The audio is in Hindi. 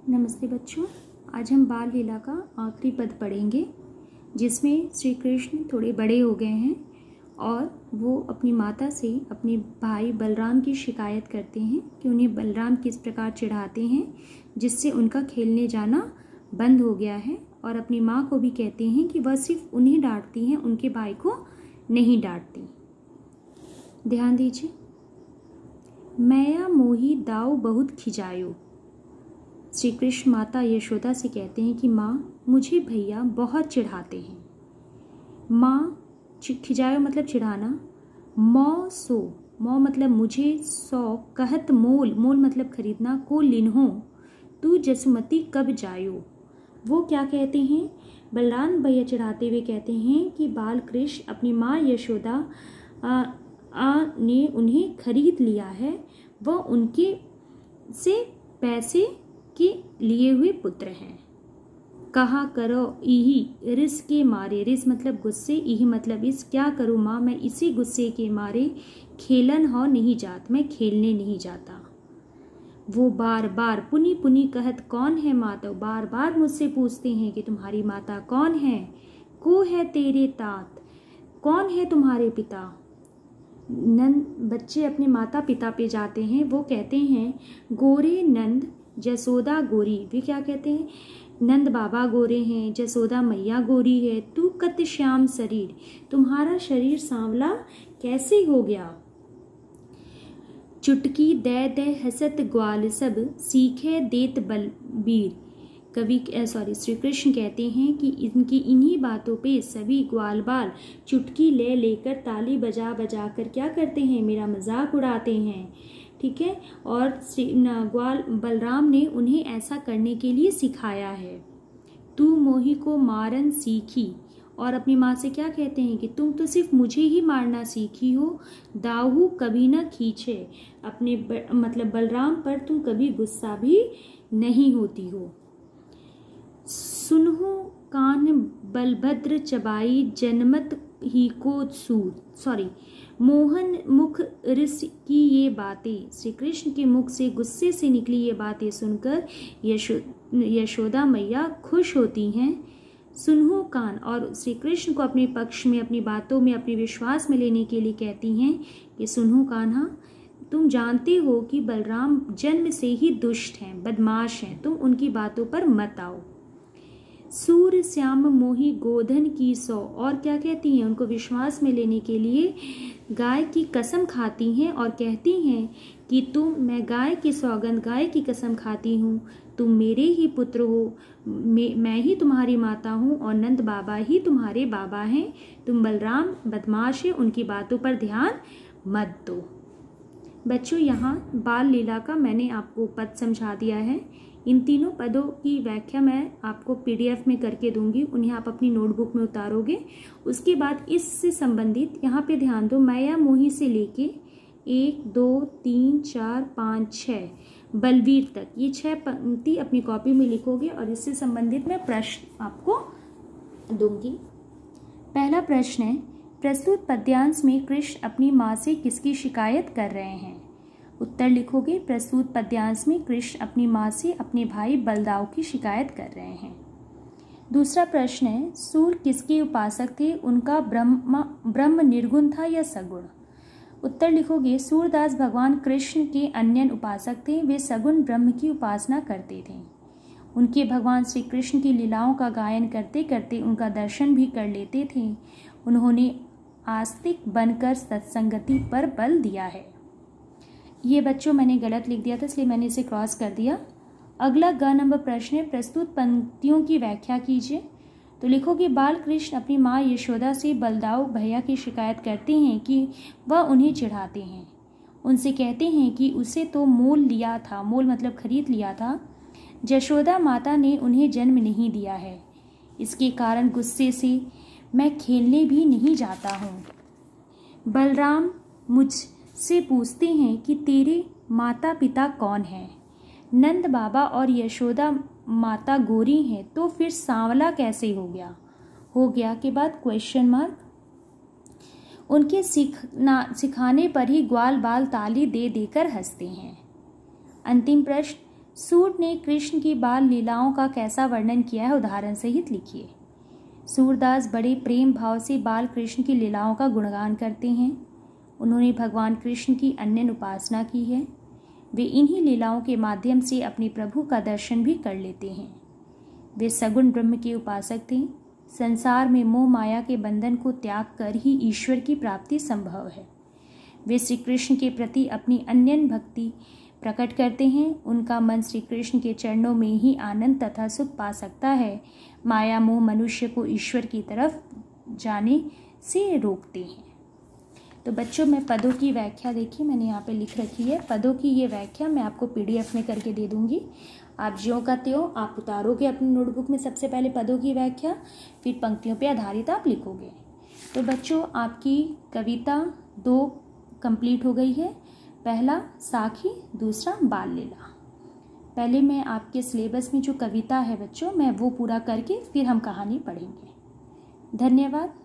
नमस्ते बच्चों, आज हम बाल लीला का आखिरी पद पढ़ेंगे, जिसमें श्री कृष्ण थोड़े बड़े हो गए हैं और वो अपनी माता से अपने भाई बलराम की शिकायत करते हैं कि उन्हें बलराम किस प्रकार चिढ़ाते हैं, जिससे उनका खेलने जाना बंद हो गया है। और अपनी माँ को भी कहते हैं कि वह सिर्फ उन्हें डांटती हैं, उनके भाई को नहीं डांटती। ध्यान दीजिए। मैया मोही दाऊ बहुत खिजायो। श्री कृष्ण माता यशोदा से कहते हैं कि माँ, मुझे भैया बहुत चिढ़ाते हैं। माँ, खिजायो मतलब चिढ़ाना। मौ सो, मौ मतलब मुझे, सौ कहत मोल, मोल मतलब खरीदना, को लिन्हो तू जसमती कब जायो। वो क्या कहते हैं? बलराम भैया चिढ़ाते हुए कहते हैं कि बाल कृष्ण अपनी माँ यशोदा ने उन्हें खरीद लिया है, वह उनके से पैसे के लिए हुए पुत्र हैं। कहा करो इही रिस के मारे, रिस मतलब गुस्से, इही मतलब इस, क्या करूँ माँ, मैं इसी गुस्से के मारे खेलन हो नहीं जात, मैं खेलने नहीं जाता। वो बार बार पुनी पुनी कहत कौन है माता, बार बार मुझसे पूछते हैं कि तुम्हारी माता कौन है। को है तेरे तात, कौन है तुम्हारे पिता। नंद, बच्चे अपने माता पिता पे जाते हैं, वो कहते हैं गोरे नंद जसोदा गोरी। वे क्या कहते हैं? नंद बाबा गोरे हैं, जसोदा मैया गोरी है, तू कत श्याम शरीर, तुम्हारा शरीर सांवला कैसे हो गया। चुटकी दे दे हसत ग्वाल सब, सीखे देत बलबीर। श्री कृष्ण कहते हैं कि इनकी इन्हीं बातों पे सभी ग्वाल बाल चुटकी ले लेकर ताली बजा बजा कर क्या करते हैं? मेरा मजाक उड़ाते हैं। ठीक है। और ग्वाल बलराम ने उन्हें ऐसा करने के लिए सिखाया है। तू मोही को मारन सीखी, और अपनी माँ से क्या कहते हैं कि तुम तो सिर्फ मुझे ही मारना सीखी हो, दाहू कभी न खींचे, अपने मतलब बलराम पर तुम कभी गुस्सा भी नहीं होती हो। सुनहु कान बलभद्र चबाई, जनमत ही को सूर। मोहन मुख रिस की ये बातें, श्री कृष्ण के मुख से गुस्से से निकली ये बातें सुनकर यशोदा मैया खुश होती हैं। सुनहु कान, और श्री कृष्ण को अपने पक्ष में, अपनी बातों में, अपने विश्वास में लेने के लिए कहती हैं कि सुनहु कान्हा, तुम जानते हो कि बलराम जन्म से ही दुष्ट हैं, बदमाश हैं, तुम उनकी बातों पर मत आओ। सूर श्याम मोही गोधन की सौ, और क्या कहती हैं? उनको विश्वास में लेने के लिए गाय की कसम खाती हैं और कहती हैं कि मैं गाय की सौगंध, गाय की कसम खाती हूँ, तुम मेरे ही पुत्र हो, मैं ही तुम्हारी माता हूँ और नंद बाबा ही तुम्हारे बाबा हैं। तुम बलराम बदमाश है, उनकी बातों पर ध्यान मत दो। बच्चों, यहाँ बाल लीला का मैंने आपको पद समझा दिया है। इन तीनों पदों की व्याख्या मैं आपको PDF में करके दूंगी, उन्हें आप अपनी नोटबुक में उतारोगे। उसके बाद इससे संबंधित यहाँ पे ध्यान दो, मैया मोही से लेके 1 2 3 4 5 6 बलवीर तक, ये 6 पंक्ति अपनी कॉपी में लिखोगे और इससे संबंधित मैं प्रश्न आपको दूंगी। पहला प्रश्न है, प्रस्तुत पद्यांश में कृष्ण अपनी माँ से किसकी शिकायत कर रहे हैं? उत्तर लिखोगे, प्रस्तुत पद्यांश में कृष्ण अपनी माँ से अपने भाई बलदाऊ की शिकायत कर रहे हैं। दूसरा प्रश्न है, सूर किसके उपासक थे? उनका ब्रह्म निर्गुण था या सगुण? उत्तर लिखोगे, सूरदास भगवान कृष्ण के अन्य उपासक थे, वे सगुण ब्रह्म की उपासना करते थे। उनके भगवान श्री कृष्ण की लीलाओं का गायन करते करते उनका दर्शन भी कर लेते थे। उन्होंने आस्तिक बनकर सत्संगति पर बल दिया है। ये बच्चों मैंने गलत लिख दिया था, इसलिए मैंने इसे क्रॉस कर दिया। अगला ग नंबर प्रश्न है, प्रस्तुत पंक्तियों की व्याख्या कीजिए। तो लिखोगे, बाल कृष्ण अपनी माँ यशोदा से बलदाऊ भैया की शिकायत करते हैं कि वह उन्हें चिढ़ाते हैं। उनसे कहते हैं कि उसे तो मोल लिया था, मोल मतलब खरीद लिया था, यशोदा माता ने उन्हें जन्म नहीं दिया है, इसके कारण गुस्से से मैं खेलने भी नहीं जाता हूँ। बलराम मुझसे पूछते हैं कि तेरे माता पिता कौन हैं? नंद बाबा और यशोदा माता गोरी हैं, तो फिर सांवला कैसे हो गया? हो गया के बाद क्वेश्चन मार्क। उनके सिखाने पर ही ग्वाल बाल ताली दे देकर हंसते हैं। अंतिम प्रश्न, सूत ने कृष्ण की बाल लीलाओं का कैसा वर्णन किया है, उदाहरण सहित लिखिए। सूरदास बड़े प्रेम भाव से बाल कृष्ण की लीलाओं का गुणगान करते हैं। उन्होंने भगवान कृष्ण की अनन्य उपासना की है। वे इन्हीं लीलाओं के माध्यम से अपने प्रभु का दर्शन भी कर लेते हैं। वे सगुण ब्रह्म के उपासक थे। संसार में मोह माया के बंधन को त्याग कर ही ईश्वर की प्राप्ति संभव है। वे श्री कृष्ण के प्रति अपनी अनन्य भक्ति प्रकट करते हैं। उनका मन श्री कृष्ण के चरणों में ही आनंद तथा सुख पा सकता है। माया मोह मनुष्य को ईश्वर की तरफ जाने से रोकते हैं। तो बच्चों, मैं पदों की व्याख्या देखिए मैंने यहाँ पे लिख रखी है। पदों की ये व्याख्या मैं आपको PDF में करके दे दूँगी। आप ज्यों का त्यों आप उतारोगे अपनी नोटबुक में। सबसे पहले पदों की व्याख्या, फिर पंक्तियों पे आधारित आप लिखोगे। तो बच्चों, आपकी कविता 2 कंप्लीट हो गई है। पहला साखी, दूसरा बाल लीला। पहले मैं आपके सिलेबस में जो कविता है बच्चों, मैं वो पूरा करके फिर हम कहानी पढ़ेंगे। धन्यवाद।